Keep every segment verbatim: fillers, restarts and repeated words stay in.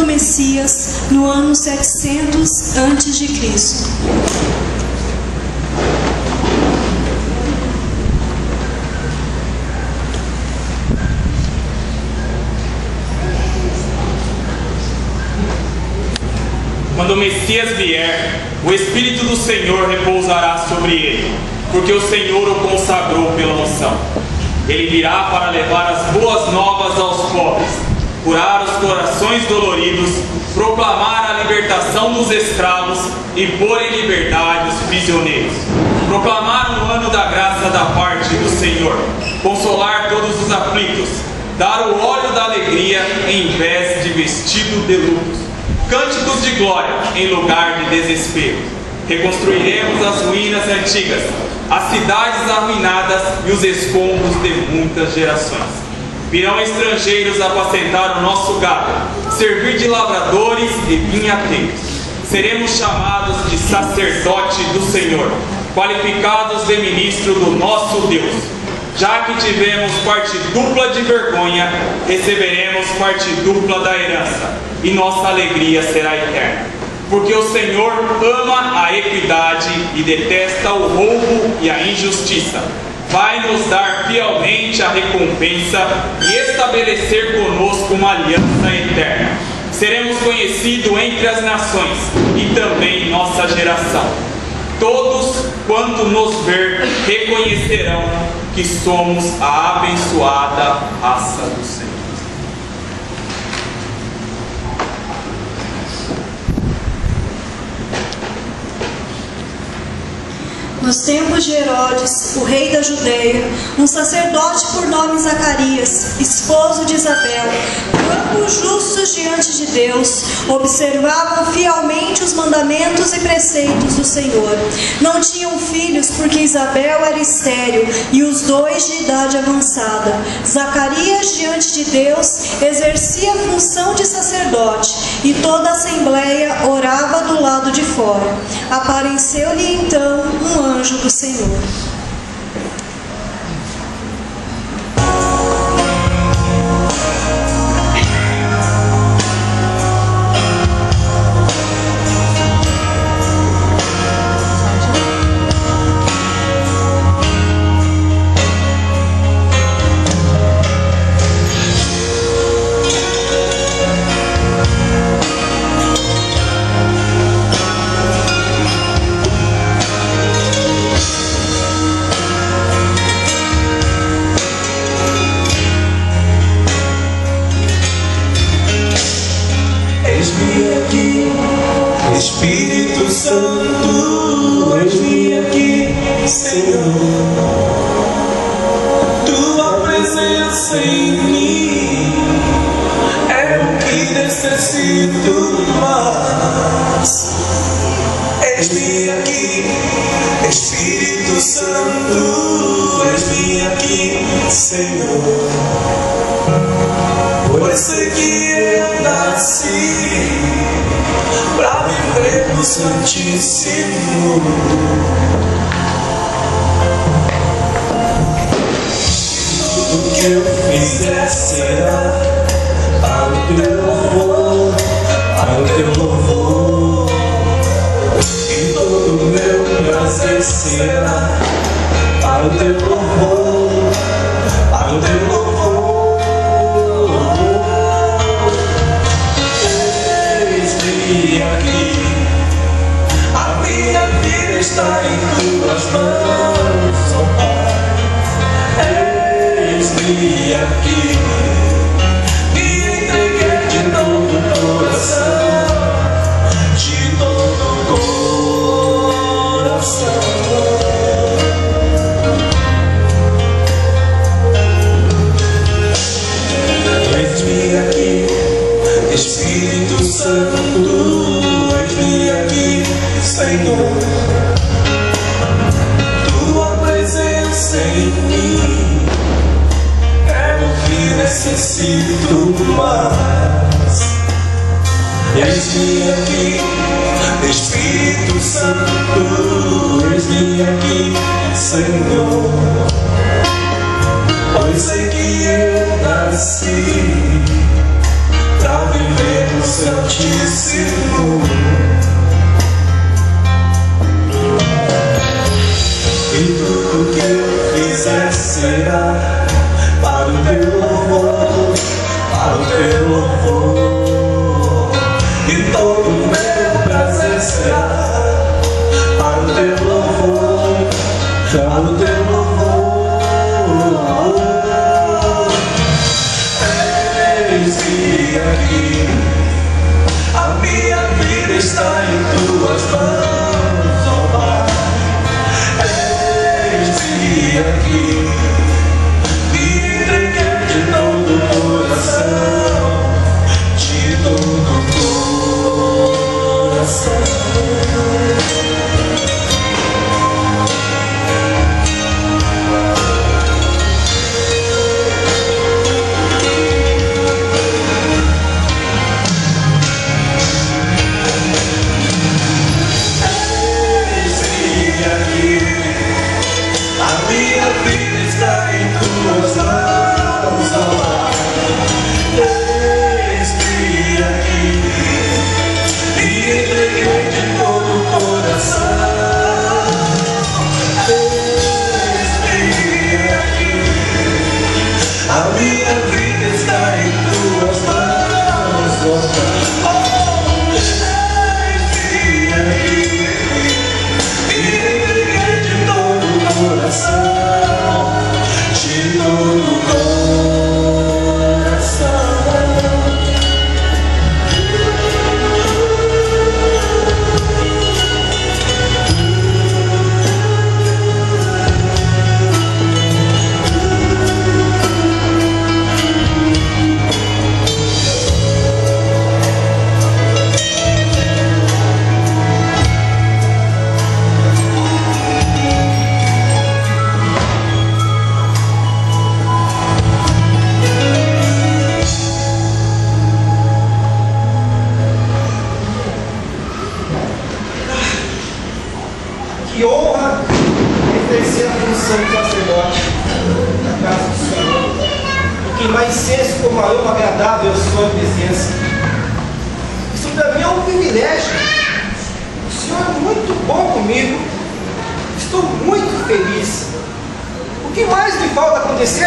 do Messias no ano setecentos antes de Cristo. Quando o Messias vier, o Espírito do Senhor repousará sobre ele, porque o Senhor o consagrou pela unção. Ele virá para levar as boas novas aos pobres, curar os corações doloridos, proclamar a libertação dos escravos e pôr em liberdade os prisioneiros. Proclamar um ano da graça da parte do Senhor, consolar todos os aflitos, dar o óleo da alegria em vez de vestido de luto. Cânticos de glória em lugar de desespero. Reconstruiremos as ruínas antigas, as cidades arruinadas e os escombros de muitas gerações. Virão estrangeiros apacentar o nosso gado, servir de lavradores e vinhateiros. Seremos chamados de sacerdote do Senhor, qualificados de ministro do nosso Deus. Já que tivemos parte dupla de vergonha, receberemos parte dupla da herança, e nossa alegria será eterna. Porque o Senhor ama a equidade e detesta o roubo e a injustiça. Vai nos dar fielmente a recompensa e estabelecer conosco uma aliança eterna. Seremos conhecidos entre as nações e também nossa geração. Todos, quando nos ver, reconhecerão que somos a abençoada raça do Senhor. Nos tempos de Herodes, o rei da Judeia, um sacerdote por nome Zacarias, esposo de Isabel, ambos justos diante de Deus, observavam fielmente os mandamentos e preceitos do Senhor. Não tinham filhos porque Isabel era estéril e os dois de idade avançada. Zacarias, diante de Deus, exercia a função de sacerdote e toda a assembleia orava do lado de fora. Apareceu-lhe então um anjo do Senhor. Espírito Santo, eis-me aqui, Senhor. Tua presença em mim é o que necessito mais. Eis-me aqui, Espírito Santo, eis-me aqui, Senhor. Pois sei que eu nasci pra viver no Santíssimo. Tudo que eu fizer será ao teu louvor, ao teu louvor. E todo meu prazer será ao teu louvor, ao teu louvor. Aqui, a minha vida está em tuas mãos, ó Pai. Eis-me aqui, me entreguei de todo o coração, de todo o coração. Eis-me aqui, Espírito Santo, eis-me aqui, Senhor. Tua presença em mim é o que necessito mais. Eis-me aqui, Espírito Santo, eis-me aqui, Senhor. Pois sei que eu nasci pra viver no Santíssimo. E tudo que eu fizer será para o teu louvor, para o teu louvor. E todo o meu prazer será para o teu louvor, para o teu louvor. Eis-me aqui, a minha vida está em tuas mãos, ó Pai. Eis-me aqui, me entreguei de todo o coração, de todo o coração. Que honra exercer a função de sacerdote na casa do Senhor. O que mais senso como aroma agradável a sua presença. Isso para mim é um privilégio. O Senhor é muito bom comigo. Estou muito feliz. O que mais me falta acontecer?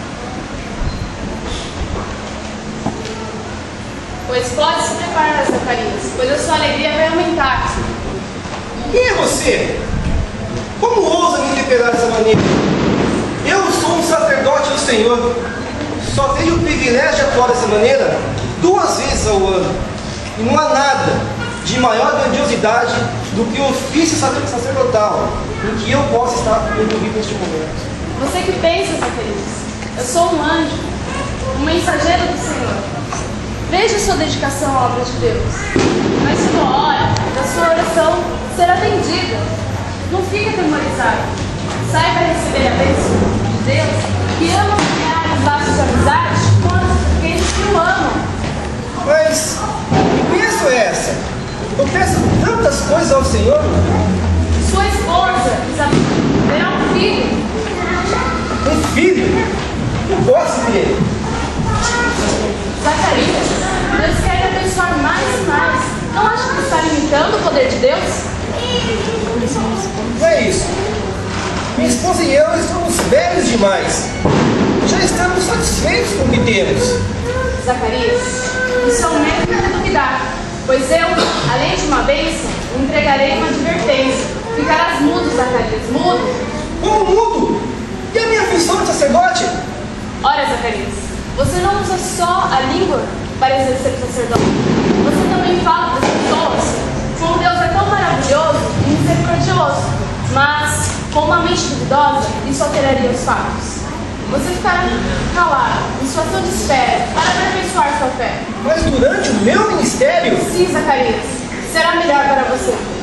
Pois pode se preparar, Zacarias, pois a sua alegria vai aumentar. Quem é você? Como ousa me interpelar dessa maneira? Eu sou um sacerdote do Senhor. Só tenho o privilégio de atuar dessa maneira duas vezes ao ano. E não há nada de maior grandiosidade do que o ofício sacerdotal em que eu possa estar envolvido neste momento. Você que pensa, Zacarias, eu sou um anjo, um mensageiro do Senhor. Veja sua dedicação à obra de Deus. Mas chegou a hora da sua oração ser atendida. Não fique atemorizado. Saiba receber a bênção de Deus, que ama criar os laços de amizade com aqueles que o amam. Mas que bênção é essa? Eu peço tantas coisas ao Senhor. Sua esposa, Isabel, terá um filho. Um filho? Não posso ter. Zacarias, Deus quer lhe abençoar mais e mais. Não acha que está limitando o poder de Deus? Não é isso. Minha esposa e eu estamos velhos demais. Já estamos satisfeitos com o que temos. Zacarias, isso é o mesmo que dá, pois eu, além de uma bênção, entregarei uma advertência. Ficarás mudo, Zacarias, mudo. Como mudo? E a minha função de sacerdote? Ora, Zacarias, você não usa só a língua para exercer o sacerdócio. Você também fala das pessoas. Como Deus é tão maravilhoso e misericordioso, mas com uma mente duvidosa, isso alteraria os fatos. Você ficará calado, em situação de espera, para aperfeiçoar sua fé. Mas durante o meu ministério? Sim, Zacarias, será melhor para você.